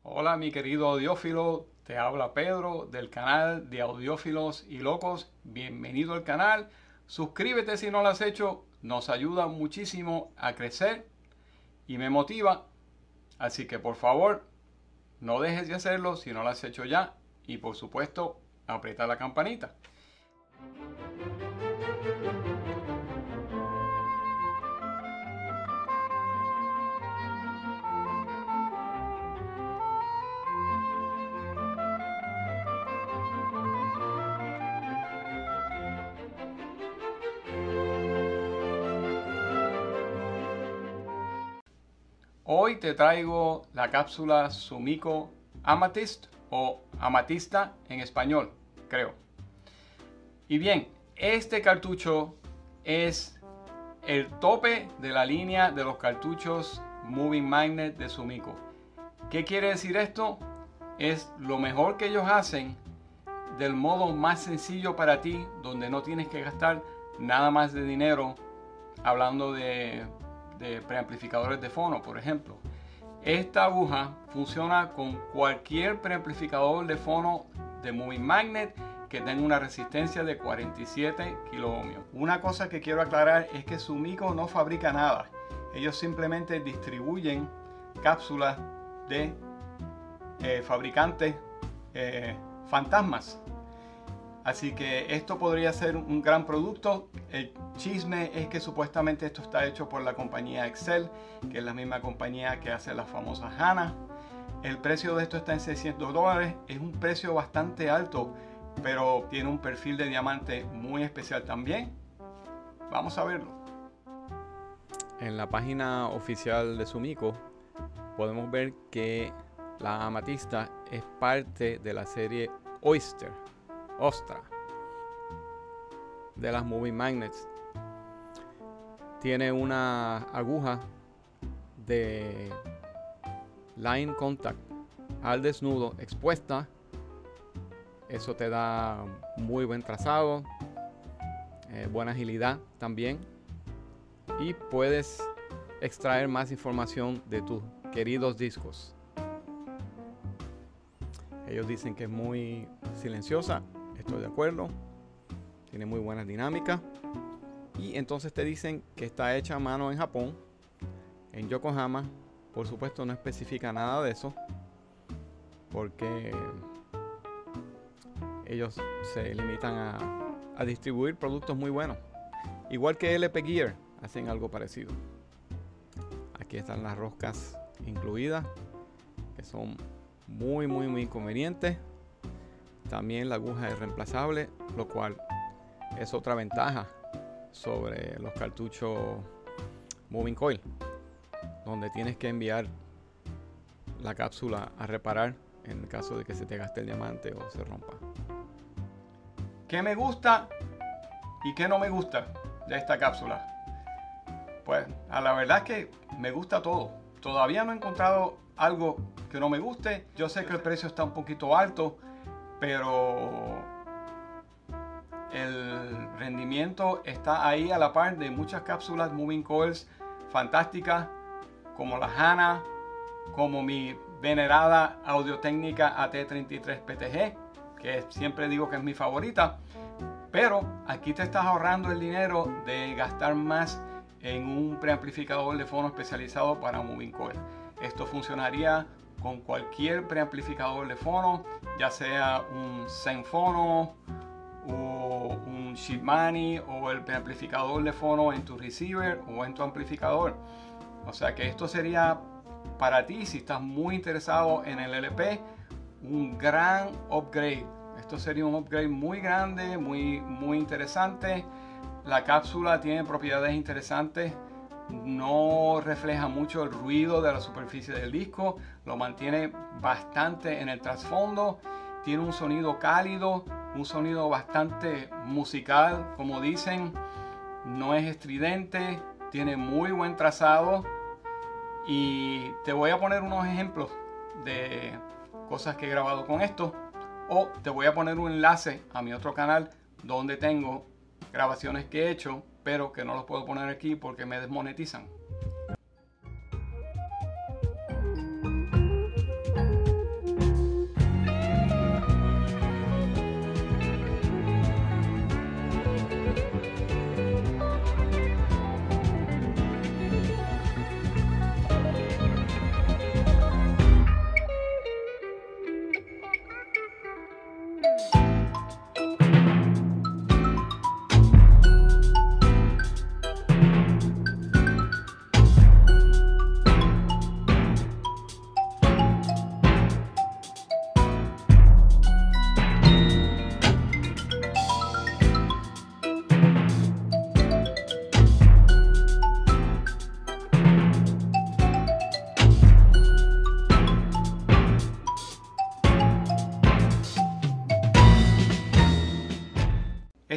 Hola mi querido audiófilo, te habla Pedro del canal de Audiófilos y Locos. Bienvenido al canal, suscríbete si no lo has hecho, nos ayuda muchísimo a crecer y me motiva. Así que por favor, no dejes de hacerlo si no lo has hecho ya y por supuesto, aprieta la campanita. Hoy te traigo la cápsula Sumiko Amethyst o amatista en español, creo. Y bien, este cartucho es el tope de la línea de los cartuchos Moving Magnet de Sumiko. ¿Qué quiere decir esto? Es lo mejor que ellos hacen del modo más sencillo para ti, donde no tienes que gastar nada más de dinero, hablando de preamplificadores de fono, por ejemplo. Esta aguja funciona con cualquier preamplificador de fono de Moving Magnet que tenga una resistencia de 47 kilo ohmios. Una cosa que quiero aclarar es que Sumiko no fabrica nada. Ellos simplemente distribuyen cápsulas de fabricantes fantasmas. Así que esto podría ser un gran producto. El chisme es que supuestamente esto está hecho por la compañía Excel, que es la misma compañía que hace las famosas HANA. El precio de esto está en $600. Es un precio bastante alto, pero tiene un perfil de diamante muy especial también. Vamos a verlo. En la página oficial de Sumiko podemos ver que la amatista es parte de la serie Oyster, Ostra, de las Moving Magnets. Tiene una aguja de line contact al desnudo expuesta. Eso te da muy buen trazado, buena agilidad también, y puedes extraer más información de tus queridos discos. Ellos dicen que es muy silenciosa. Estoy de acuerdo. Tiene muy buena dinámica. Y entonces te dicen que está hecha a mano en Japón, en Yokohama. Por supuesto no especifica nada de eso, porque ellos se limitan a distribuir productos muy buenos. Igual que LP Gear, hacen algo parecido. Aquí están las roscas incluidas, que son muy convenientes. También la aguja es reemplazable, lo cual es otra ventaja sobre los cartuchos Moving Coil, donde tienes que enviar la cápsula a reparar en el caso de que se te gaste el diamante o se rompa. ¿Qué me gusta y qué no me gusta de esta cápsula? Pues a la verdad es que me gusta todo. Todavía no he encontrado algo que no me guste. Yo sé que el precio está un poquito alto, pero el rendimiento está ahí a la par de muchas cápsulas Moving Coils fantásticas, como la HANA, como mi venerada Audio-Technica AT33 PTG, que siempre digo que es mi favorita. Pero aquí te estás ahorrando el dinero de gastar más en un preamplificador de fono especializado para Moving Coil. Esto funcionaría con cualquier preamplificador de fono, ya sea un Zenfono o un Shipmani o el preamplificador de fono en tu receiver o en tu amplificador. O sea que esto sería para ti, si estás muy interesado en el LP, un gran upgrade. Esto sería un upgrade muy grande, muy interesante. La cápsula tiene propiedades interesantes. No refleja mucho el ruido de la superficie del disco, lo mantiene bastante en el trasfondo. Tiene un sonido cálido, un sonido bastante musical, como dicen. No es estridente, tiene muy buen trazado. Y te voy a poner unos ejemplos de cosas que he grabado con esto, o te voy a poner un enlace a mi otro canal donde tengo grabaciones que he hecho, pero que no los puedo poner aquí porque me desmonetizan.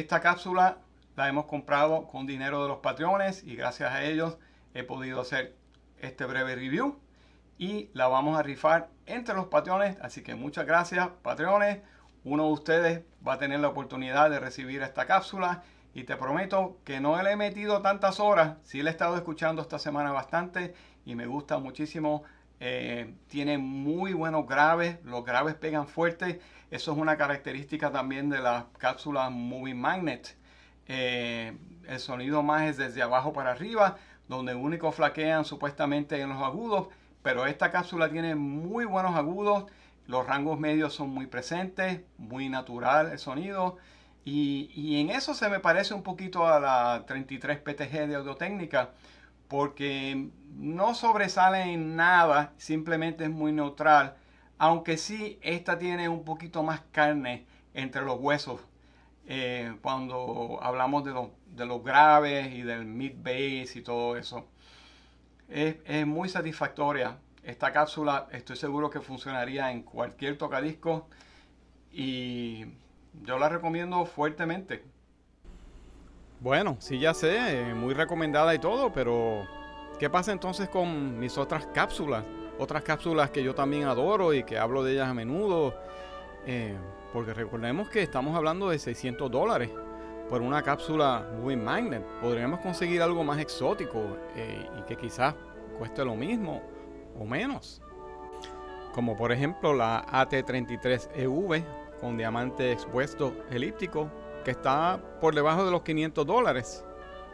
Esta cápsula la hemos comprado con dinero de los Patreones y gracias a ellos he podido hacer este breve review y la vamos a rifar entre los Patreones, así que muchas gracias Patreones. Uno de ustedes va a tener la oportunidad de recibir esta cápsula y te prometo que no le he metido tantas horas, sí le he estado escuchando esta semana bastante y me gusta muchísimo. Tiene muy buenos graves, los graves pegan fuerte. Eso es una característica también de las cápsulas Moving Magnet. El sonido más es desde abajo para arriba, donde único flaquean supuestamente en los agudos, pero esta cápsula tiene muy buenos agudos, los rangos medios son muy presentes, muy natural el sonido, y en eso se me parece un poquito a la 33 PTG de Audio-Técnica, porque no sobresale en nada, simplemente es muy neutral, aunque sí esta tiene un poquito más carne entre los huesos. Cuando hablamos de los graves y del mid bass y todo eso, es muy satisfactoria. Esta cápsula estoy seguro que funcionaría en cualquier tocadiscos y yo la recomiendo fuertemente. Bueno, sí, ya sé, muy recomendada y todo, pero ¿qué pasa entonces con mis otras cápsulas? Otras cápsulas que yo también adoro y que hablo de ellas a menudo. Porque recordemos que estamos hablando de $600 por una cápsula Moving Magnet. Podríamos conseguir algo más exótico y que quizás cueste lo mismo o menos. Como por ejemplo la AT33EV con diamante expuesto elíptico, que está por debajo de los $500.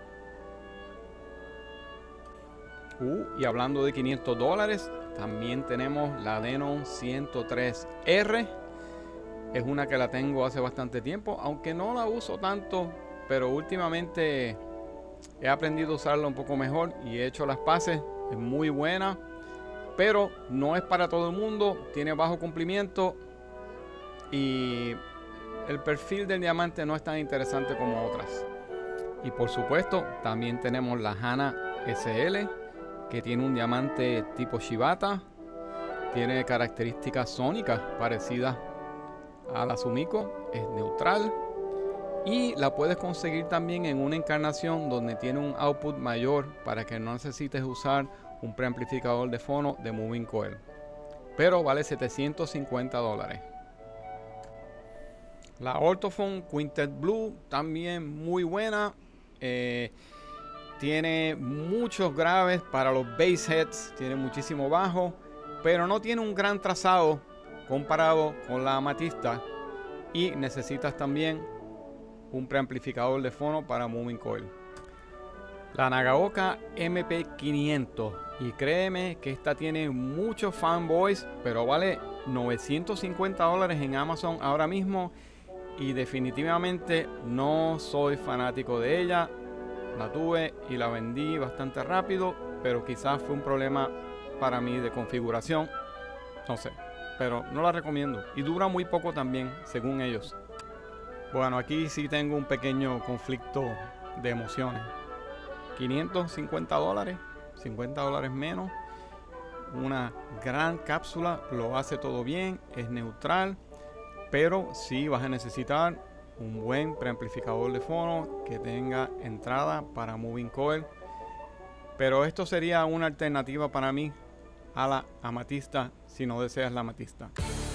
Y hablando de $500, también tenemos la Denon 103R. Es una que la tengo hace bastante tiempo, aunque no la uso tanto, pero últimamente he aprendido a usarla un poco mejor y he hecho las paces. Es muy buena, pero no es para todo el mundo, tiene bajo cumplimiento y el perfil del diamante no es tan interesante como otras. Y por supuesto también tenemos la Hana SL, que tiene un diamante tipo Shibata, tiene características sónicas parecidas a la Sumiko, es neutral y la puedes conseguir también en una encarnación donde tiene un output mayor para que no necesites usar un preamplificador de fono de Moving Coil, pero vale $750. La Ortofon Quintet Blue también muy buena, tiene muchos graves para los bass heads, tiene muchísimo bajo, pero no tiene un gran trazado comparado con la Amatista, y necesitas también un preamplificador de fono para Moving Coil. La Nagaoka MP500, y créeme que esta tiene muchos fanboys, pero vale $950 en Amazon ahora mismo y definitivamente no soy fanático de ella. La tuve y la vendí bastante rápido, pero quizás fue un problema para mí de configuración, no sé, pero no la recomiendo y dura muy poco también según ellos. Bueno, aquí sí tengo un pequeño conflicto de emociones. $550, $50 menos, una gran cápsula, lo hace todo bien, es neutral, pero sí vas a necesitar un buen preamplificador de fono que tenga entrada para Moving Coil, pero esto sería una alternativa para mí a la Amatista si no deseas la Amatista.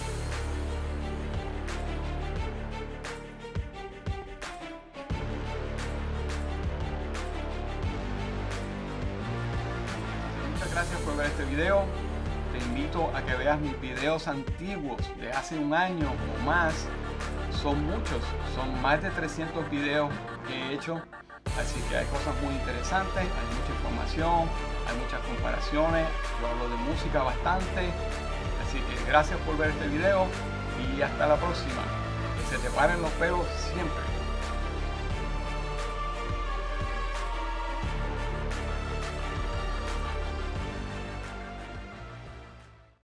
Muchas gracias por ver este video. Te invito a que veas mis videos antiguos de hace un año o más. Son muchos, son más de 300 videos que he hecho, así que hay cosas muy interesantes, hay mucha información, hay muchas comparaciones, yo hablo de música bastante, así que gracias por ver este video y hasta la próxima. Que se te paren los pelos siempre.